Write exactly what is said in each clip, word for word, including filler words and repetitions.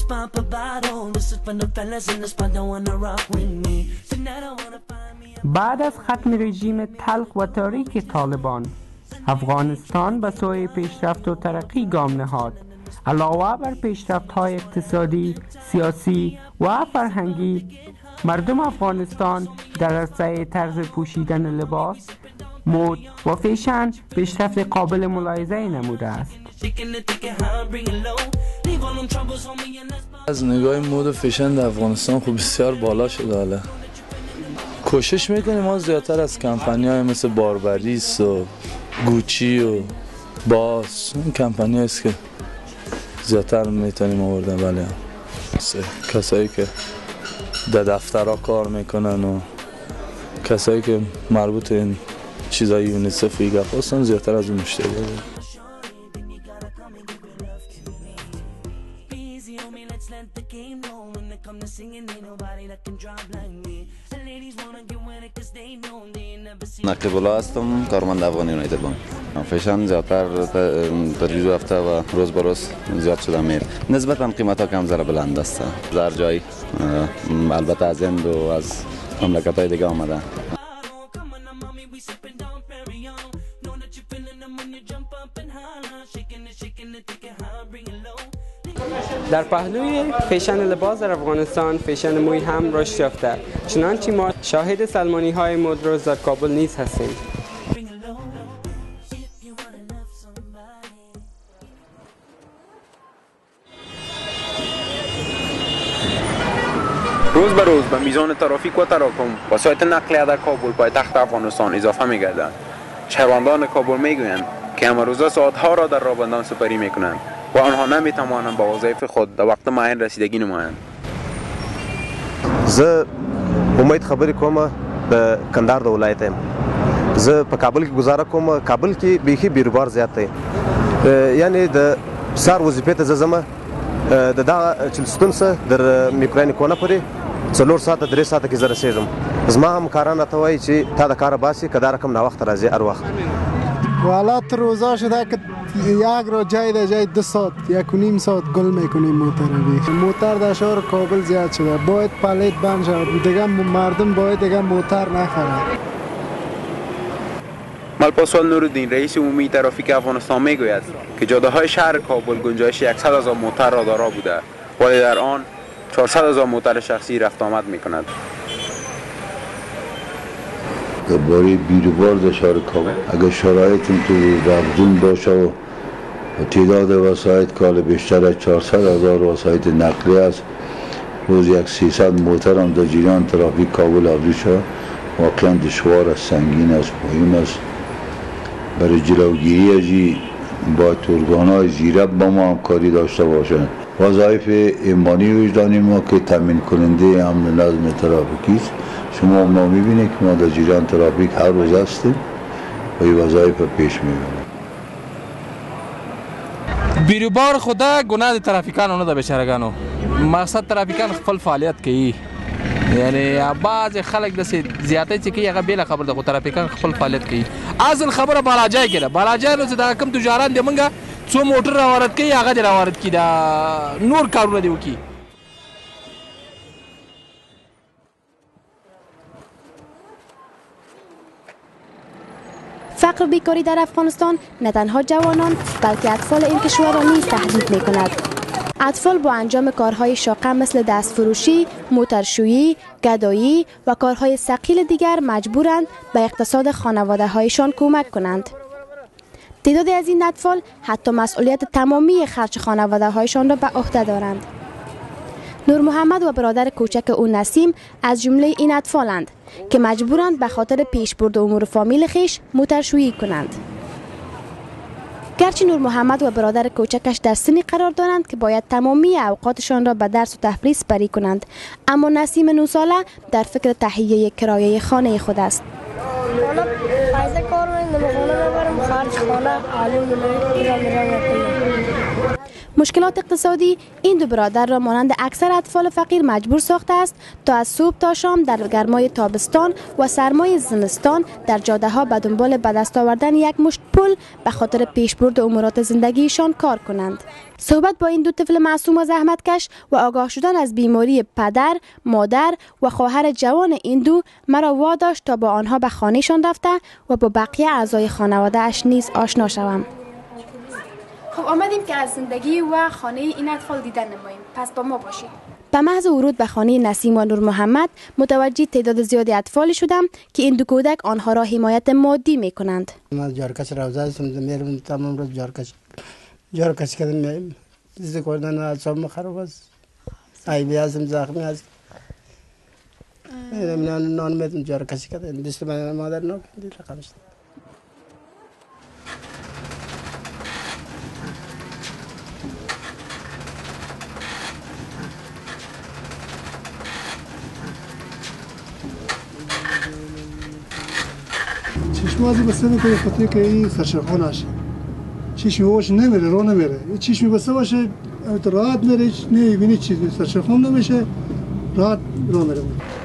بعد از ختم رژیم تلخ و تاریک طالبان، افغانستان به سوی پیشرفت و ترقی گام نهاد. علاوه بر پیشرفت‌های اقتصادی، سیاسی و فرهنگی، مردم افغانستان در عرصه طرز پوشیدن لباس، مد و فیشن پیشرفت قابل ملاحظه نموده است. از نگاه مد و فیشن در افغانستان خوب بسیار بالا شده. حالا کوشش میکنیم ما زیادتر از کمپانی‌های مثل باربریس و گوچی و باس، این کمپانی است که زیادتر میتونیم آوردن. بله کسایی که در دفترها کار میکنن و کسایی که مربوط این چیزای یونیسف و ایگاف هستن زیادتر از اون مشتری داریم. نقیب الله هستم، کارمند افغان یونایتد بانک. فیشن زیادتر در جلو هفته و روز به روز زیاد شده میره. نسبتا قیمت ها کم ذره بلند است در جای، البته از هند و از مملکت های دیگه آمده. در پهلوی فیشن لباس در افغانستان، فیشن موی هم رشد یافته، چنانچه ما شاهد سلمانی های مد روز در کابل نیز هستیم. روز به روز به میزان ترافیک و تراکم وسایط نقلیه در کابل پایتخت افغانستان اضافه می‌گردد. شهروندان کابل میگویند که امروزه ساعت‌ها را در راه سپری می‌کنند و آنها نمی‌توانند به وظایف خود در وقت معین رسیدگی نمایند. زه امید خبرې کوم د کندهار د ولایت یم. زه په کابل کې گزاره کوم. کابل کې بیخي بیروبار زیات دی، یعنی د سار وظیفې ته زه ځم د دغه چلستون څخه در میکراني کونه پورې څلور ساعته درې ساعته کې زه رسېږم. زما همکاران راته وایي چې تا د کاره باسي که دا رقم ناوخته راځي هر وخت. والا تر اوضاع شده که یک رو جای در جای دو ساعت یک و نیم ساعت گل میکنیم موتر رو. موتر در شهر کابل زیاد شده، باید پلیت بند شد دیگه، مردم باید دیگه موتر نخرند. ملپاسوال نورالدین رئیس عمومی ترافیک افغانستان میگوید که جاده های شهر کابل گنجایش صد هزار موتر را دارا بوده ولی در آن چهارصد هزار موتر شخصی رفت آمد میکند. درباره بیروبار در شهر کابل اگر شرایط اینطور رفزون باشه و تعداد وسایط کال بیشتر از چهارصد هزار وسایط نقلیه است، روز یک سیصد موتر هم در جریان ترافیک کابل آوری شد، واقعا دشوار است، سنگین است، مهم است. برای جلوگیری از این با ارگان‌های زیرک با ما همکاری داشته باشند. وظایف ایمانی وجدانی ما که تامین کننده امن نظم ترافیکی است. شما ما می‌بینید که ما در جریان ترافیک هر روز هستیم و این وظایف پیش می‌بریم. بیروبار خدا گناه ترافیکانو نه ده بشرګانو. مقصد ترافیکان خپل فعالیت کوي، یعنی بعض خلک د زیاتې چې کوي هغه بیل خبر ده، خو ترافیکان خپل فعالیت کوي. اصل خبره بالاجای کې ده، بالاجای نو چې دا کم تجاران دي منګه څو موټر راوارد کوي هغه دې راوارد کړي، دا نور کارونه دي وکړي. فقر و بیکاری در افغانستان نه تنها جوانان بلکه اطفال این کشور را نیز تهدید می کند. اطفال با انجام کارهای شاقه مثل دستفروشی، موترشویی، گدایی و کارهای ثقیل دیگر مجبورند به اقتصاد خانواده هایشان کمک کنند. تعدادی از این اطفال حتی مسئولیت تمامی خرج خانواده هایشان را به عهده دارند. نور محمد و برادر کوچک او نسیم از جمله این اطفالند که مجبورند به خاطر پیشبرد امور فامیل خیش موترشویی کنند. گرچه نور محمد و برادر کوچکش در سنی قرار دارند که باید تمامی اوقاتشان را به درس و تفریح سپری کنند، اما نسیم نه ساله در فکر تهیه کرایه خانه خود است. مشکلات اقتصادی این دو برادر را مانند اکثر اطفال فقیر مجبور ساخته است تا از صبح تا شام در گرمای تابستان و سرمای زمستان در جاده ها به دنبال به دست آوردن یک مشت پول به خاطر پیشبرد امورات زندگیشان کار کنند. صحبت با این دو طفل معصوم و زحمتکش و آگاه شدن از بیماری پدر، مادر و خواهر جوان این دو مرا واداشت تا با آنها به خانهشان رفته و با بقیه اعضای خانواده اش نیز آشنا شوم. خب آمدیم که از زندگی و خانه این اطفال دیدن نماییم. پس با ما باشید. به محض ورود به خانه نسیم و نور محمد متوجه تعداد زیادی اطفالی شدم که این دو کودک آنها را حمایت مادی می کنند. من جارکش روزه هستم، میرم تمام روز جارکش جارکش کردم، دیزه کردن اعصابم خراب است. عیبی هستم، زخمی هست. میرم نان میدم جارکش کردم، دست من مادر نو دید رقمش. چشمازی بسته میکنه خاطر که این سرشرخان هست. چشمی باشه نمیره، رو نمیره. این چشمی بسته باشه راحت میره، نمیبینی چیزی سرشرخان نمیشه، راحت رو میره.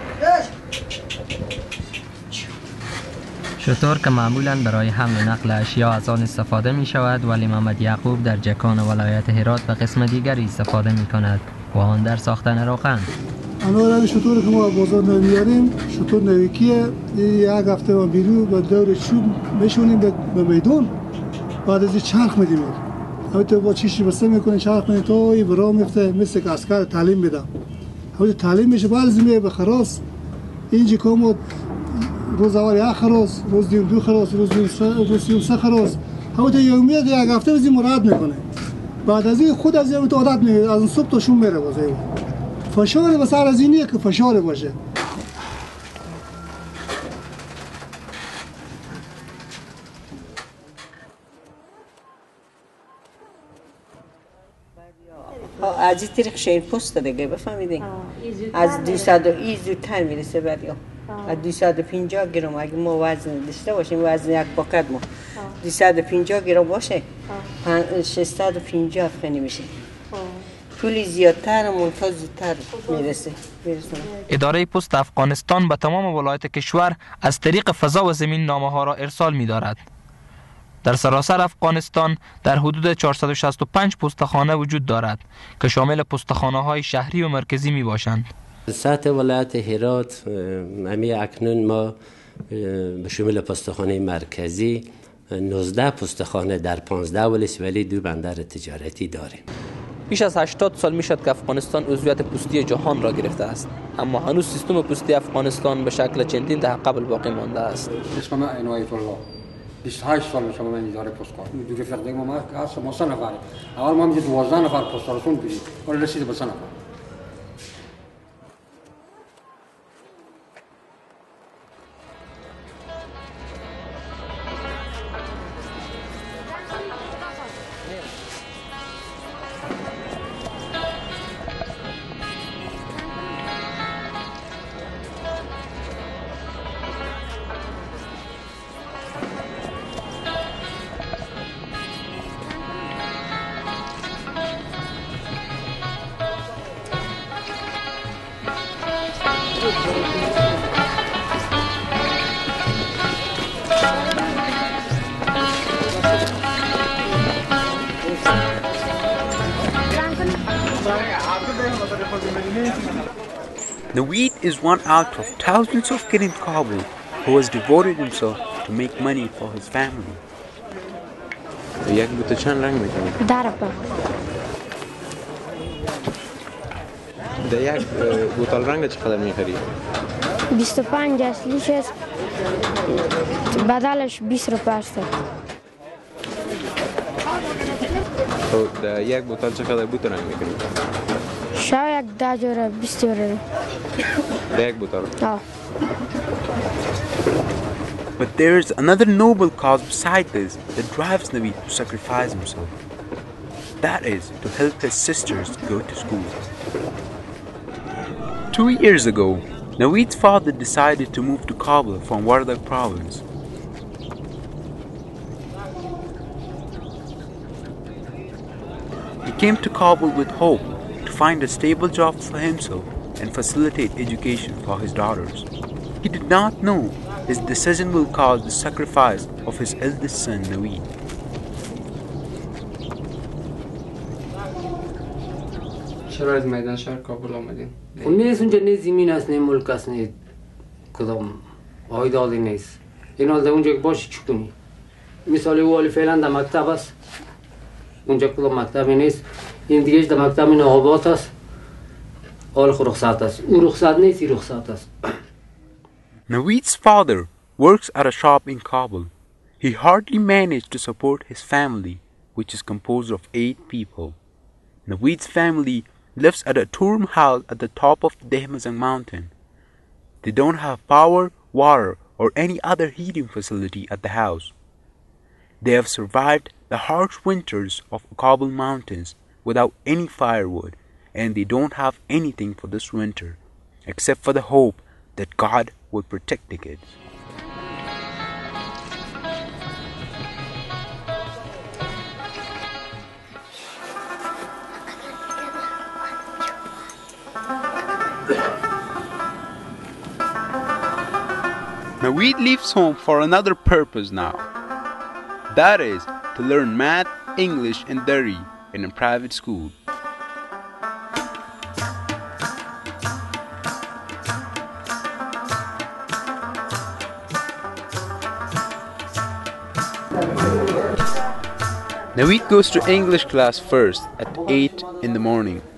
شتر که معمولاً برای حمل و نقل اشیا از آن استفاده می شود، ولی محمد یعقوب در جکان ولایت هرات به قسم دیگری استفاده می کند و آن در ساختن روغن. الان شطور که ما بازار نمیاریم، شطور نویکیه، یک هفته ما بیرو با دور چوب میشونیم به میدان، بعد از چرخ میدیم. همین تو با چیشی بسته میکنیم چرخ میدیم تا این برا میفته، مثل که عسکر تعلیم میدم. همین تعلیم میشه بعد از میه به خراس، اینجا که روز اول یک خراس، روز دیم دو خراس، روز دیم سه, روز سه خراس، همین تو یومیت یک هفته بزیم مراد میکنه. بعد از این خود از این عادت میگیره، از صبح تا شب میره بازه. فشار بس از اینیه که فشار باشه. از این طریق شیر پست دیگه بفهمیدین از دویست ای زودتر میرسه بریا از دویست و پنجاه گرم اگه ما وزن داشته باشیم وزن یک پاکت ما دویست و پنجاه گرم باشه ششصد و پنجاه افغانی میشه پولی زیادتر منتها زودتر میرسه. اداره پست افغانستان به تمام ولایت کشور از طریق فضا و زمین نامه ها را ارسال می دارد. در سراسر افغانستان در حدود چهارصد و شصت و پنج پستخانه وجود دارد که شامل پستخانه های شهری و مرکزی می باشند. سطح ولایت هرات امی اکنون ما به شمول پستخانه مرکزی نوزده پستخانه در پانزده ولسوالی دو بندر تجارتی داریم. بیش از هشتاد سال میشد که افغانستان عضویت پستی جهان را گرفته است، اما هنوز سیستم پستی افغانستان به شکل چندین دهه قبل باقی مانده است. اسم من عنایت الله بیست و هشت سال شما من اداره پست کردم. دو رفیق دیگه ما هست ما سه نفر. اول ما میگه دوازده نفر پست رسون بودیم. ولی رسید به سه نفر. Naweed is one out of thousands of kids in Kabul who has devoted himself to make money for his family. یک بوته چند رنگ میکنی؟ دربه در یک بوتل رنگ چقدر میخری؟ بیست و پنج اصلیش است بدلش بیست روپیه است. خب در یک بوتل چقدر بوت رنگ میکنی؟ شاید ده جوره بیست جوره در یک بوتل؟ آه. But there is another noble cause beside this that drives Naweed to sacrifice himself. That is to help his sisters go to school. Two years ago, Naweed's father decided to move to Kabul from Wardak province. He came to Kabul with hope to find a stable job for himself and facilitate education for his daughters. He did not know his decision will cause the sacrifice of his eldest son, Naveed. چرا از میدان شهر کابل آمدین؟ خب نیست اونجا نه زمین است نه ملک است نه کدام آیدالی نیست. این حال در اونجا که باشی چی کنی؟ مثال والی فعلا در مکتب است. اونجا کدام مکتبی نیست. این دیگهش در مکتب این آبات است. حال خود رخصت است. اون رخصت نیست این رخصت است. Naveed's father works at a shop in Kabul. He hardly managed to support his family, which is composed of eight people. Naveed's family lives at a turm house at the top of the Dehmazang mountain. They don't have power, water, or any other heating facility at the house. They have survived the harsh winters of Kabul mountains without any firewood, and they don't have anything for this winter, except for the hope that God will protect the kids. Naveed leaves home for another purpose now. That is, to learn math, English, and Dari in a private school. Naveed goes to English class first at eight in the morning.